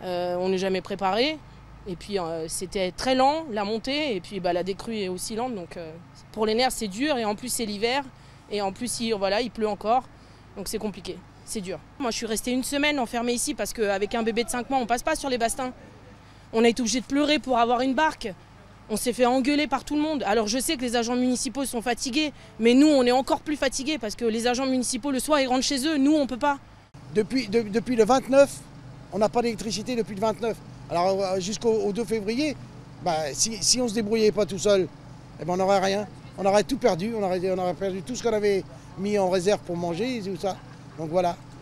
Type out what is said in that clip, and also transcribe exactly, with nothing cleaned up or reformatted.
Euh, on n'est jamais préparé. Et puis euh, c'était très lent, la montée, et puis bah, la décrue est aussi lente. Donc euh, pour les nerfs, c'est dur, et en plus c'est l'hiver, et en plus il, voilà, il pleut encore, donc c'est compliqué, c'est dur. Moi je suis restée une semaine enfermée ici parce qu'avec un bébé de cinq mois, on passe pas sur les bastings. On a été obligé de pleurer pour avoir une barque. On s'est fait engueuler par tout le monde. Alors je sais que les agents municipaux sont fatigués, mais nous on est encore plus fatigués parce que les agents municipaux le soir ils rentrent chez eux, nous on peut pas. Depuis, de, depuis le vingt-neuf, on n'a pas d'électricité depuis le vingt-neuf. Alors jusqu'au deux février, bah, si, si on ne se débrouillait pas tout seul, eh ben, on n'aurait rien. On aurait tout perdu, on aurait, on aurait perdu tout ce qu'on avait mis en réserve pour manger et tout ça. Donc voilà.